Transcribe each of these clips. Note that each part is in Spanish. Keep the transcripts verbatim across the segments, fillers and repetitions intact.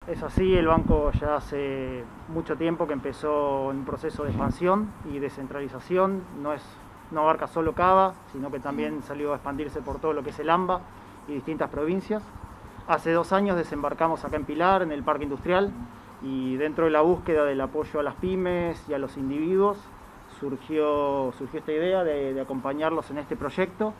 es así, el banco ya hace mucho tiempo que empezó en un proceso de expansión y descentralización, no, es, no abarca solo Cava, sino que también salió a expandirse por todo lo que es el AMBA y distintas provincias. Hace dos años desembarcamos acá en Pilar, en el Parque Industrial, y dentro de la búsqueda del apoyo a las pymes y a los individuos, surgió, surgió esta idea de, de acompañarlos en este proyecto,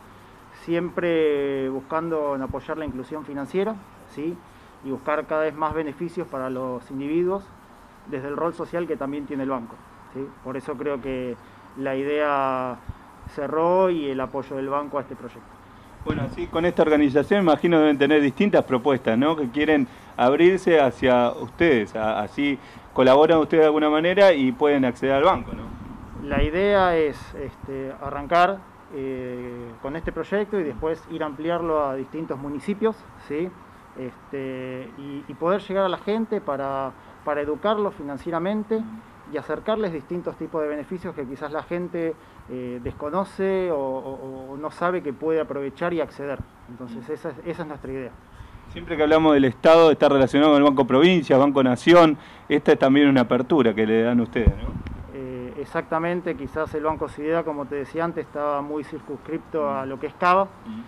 siempre buscando en apoyar la inclusión financiera, ¿sí? Y buscar cada vez más beneficios para los individuos desde el rol social que también tiene el banco, ¿sí? Por eso creo que la idea cerró y el apoyo del banco a este proyecto. Bueno, así con esta organización imagino deben tener distintas propuestas, ¿no? Que quieren abrirse hacia ustedes, a, así colaboran ustedes de alguna manera y pueden acceder al banco, ¿no? La idea es este, arrancar eh, con este proyecto y después ir a ampliarlo a distintos municipios, ¿sí? Este, y, y poder llegar a la gente para, para educarlos financieramente y acercarles distintos tipos de beneficios que quizás la gente eh, desconoce o, o, o no sabe que puede aprovechar y acceder. Entonces esa es, esa es nuestra idea. Siempre que hablamos del Estado está relacionado con el Banco Provincia, Banco Nación, esta es también una apertura que le dan ustedes, ¿no? Eh, exactamente, quizás el Banco Sidea, como te decía antes, estaba muy circunscripto a lo que es Cava,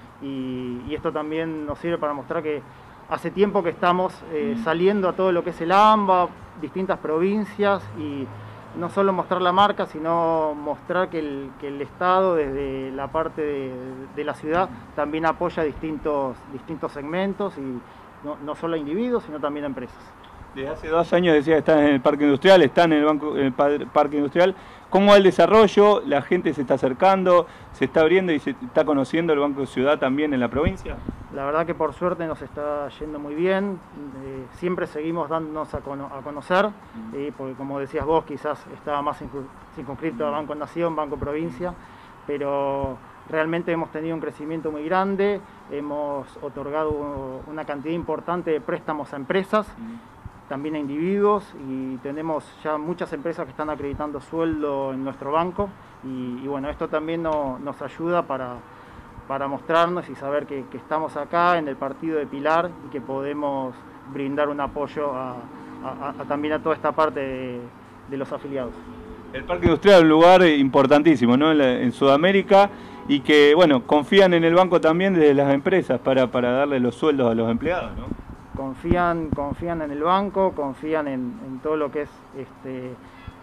y, y esto también nos sirve para mostrar que hace tiempo que estamos eh, saliendo a todo lo que es el AMBA, distintas provincias, y no solo mostrar la marca, sino mostrar que el, que el Estado desde la parte de, de la ciudad también apoya distintos, distintos segmentos, y no, no solo a individuos, sino también a empresas. Desde hace dos años decía que están en el Parque Industrial, están en el, banco, en el Parque Industrial. ¿Cómo va el desarrollo? ¿La gente se está acercando, se está abriendo y se está conociendo el Banco Ciudad también en la provincia? La verdad que por suerte nos está yendo muy bien, eh, siempre seguimos dándonos a, cono a conocer, eh, porque como decías vos, quizás estaba más circunscrito a Banco Nación, Banco Provincia, pero realmente hemos tenido un crecimiento muy grande, hemos otorgado una cantidad importante de préstamos a empresas, también a individuos, y tenemos ya muchas empresas que están acreditando sueldo en nuestro banco, y, y bueno, esto también no, nos ayuda para, para mostrarnos y saber que, que estamos acá en el partido de Pilar y que podemos brindar un apoyo a, a, a, también a toda esta parte de, de los afiliados. El Parque Industrial es un lugar importantísimo, ¿no? en, la, en Sudamérica, y que bueno, confían en el banco también desde las empresas para, para darle los sueldos a los empleados, ¿no? Confían, confían en el banco, confían en, en todo lo que es este,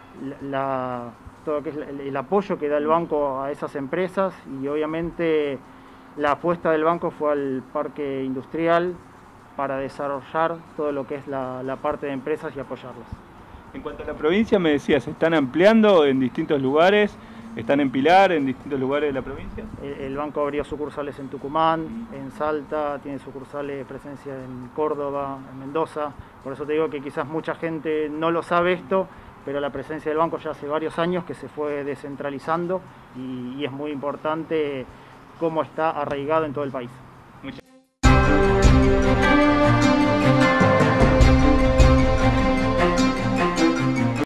la, todo lo que es el, el apoyo que da el banco a esas empresas, y obviamente la apuesta del banco fue al parque industrial para desarrollar todo lo que es la, la parte de empresas y apoyarlas. En cuanto a la provincia, me decías, ¿se están ampliando en distintos lugares? ¿Están en Pilar, en distintos lugares de la provincia? El, el banco abrió sucursales en Tucumán, en Salta, tiene sucursales, presencia en Córdoba, en Mendoza. Por eso te digo que quizás mucha gente no lo sabe esto, pero la presencia del banco ya hace varios años que se fue descentralizando, y, y es muy importante cómo está arraigado en todo el país.